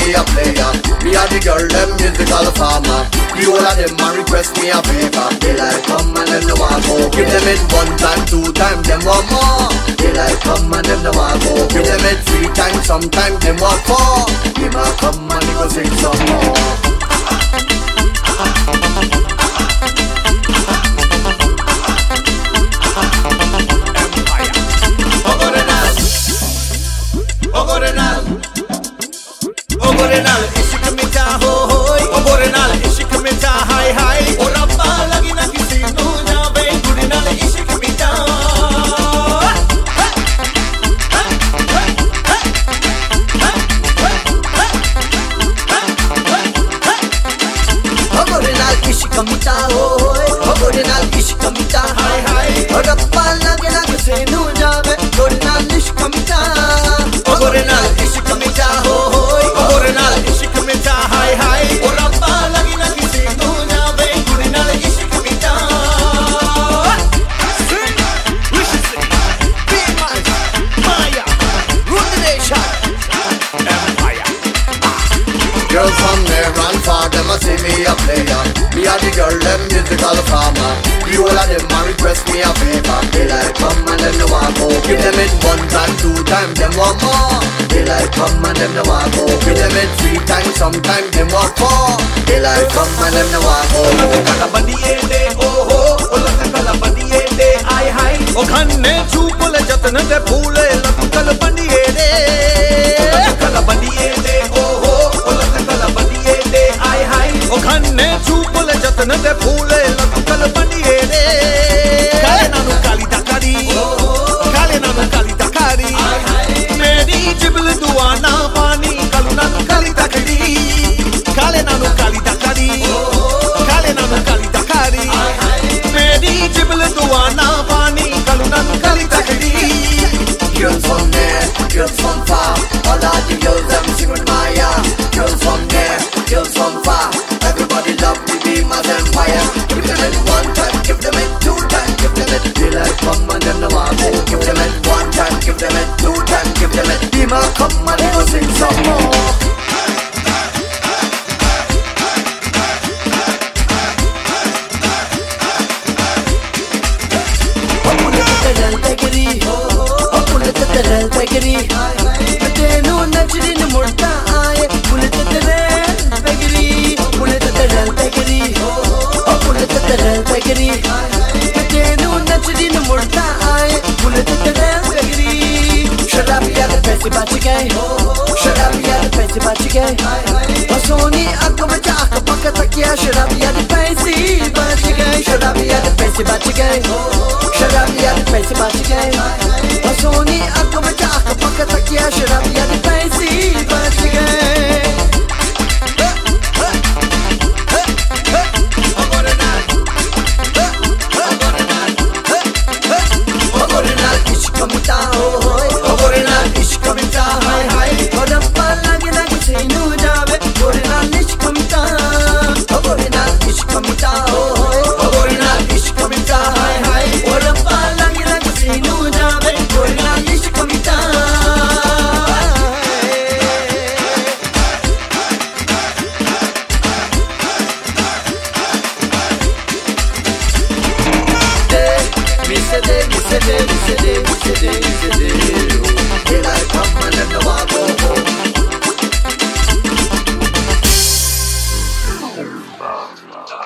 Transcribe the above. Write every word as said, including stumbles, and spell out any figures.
me a player. Me a the girl, them musical farmer. The whole of them a request me a favor. They like come and them no want go. Give them it one time, two time, them want more. They like come and them no want go. Give them it three times, sometimes them want four. Him a come and he go sing some more. Ogorenal, Ogorenal, ishikamita ho hoy. Ogorenal, ishikamita hi hi. O rabba lagi na kisi nu jaave. Ogorenal, ishikamita. Ogorenal, ishikamita ho hoy. Ogorenal, ishikamita hi hi. O rabba lagi na kisi nu jaave. Ogorenal, ishikamita. Ogorenal, ishikamita ho hoy. Ogorenal, ishikamita hi hi. O rabba lagi na kisi nu jaave. Ogorenal, ishikamita. Sing, Rishi Singh, B-Mice, Maya, rule the nation, Empire. Girls from there and far, them a see me a player. Me a the girl, them musical farmer. The whole of them a request me a favor. They like come and them no want go. Give them it one time, two time, them want more. They like come and them no want go. Give them it three times, sometimes them want four. They like come and them no want go. Ola kala bandiyende oh oh, ola kala bandiyende ai hai. O khanne chupule jatna de phule la kala bandiyende. Ola kala bandiyende oh oh, ola kala bandiyende ai hai. O khanne chupule jatna de phule la kala bandiyende. Kale nanu kali dakari, kale nanu kali dakari. Meri jibl duana pani, kalu nanu kali dakari. Kale nanu kali dakari, kale nanu kali dakari. Meri jibl duana pani, kalu nanu kali dakari. Girls from there, girls from far, all of the girls them sing with Maya. Girls from there, girls from far, everybody love to be my empire. Give them it one time, give them it two time, give them it. They like come and them no want go. Give them it one time, give them it two time, give them it. Be my come and they go sing some more. Terrell Pegiri, Mateno Nachri no Murta Aye, Bullet Terrell Pegiri, Bullet Terrell Pegiri, oh Bullet Terrell Pegiri, Mateno Nachri no Murta Aye, Bullet Terrell Pegiri. Sharabiya de paise bach gaye, Sharabiya de paise bach gaye. Hasoni aankh mein aakh pakka takiya, Sharabiya de paise bach gaye, Sharabiya de paise bach gaye, Sharabiya de paise bach gaye. Hasoni aankh mein aakh pakka takiya, Sharabiya de paise bach gaye. Ogorenal, Ogorenal, Ogorenal, ishikamita ho hoy. Ogorenal, ishikamita hi hi. O rabba lagi na kisi nu jaave. Ogorenal, ishikamita. Ogorenal, ishikamita ho hoy. Ogorenal, ishikamita hi hi. O rabba lagi na kisi nu jaave. Ogorenal, ishikamita. Misse de, misse de, misse de, misse de, misse de. They like come and them no want go.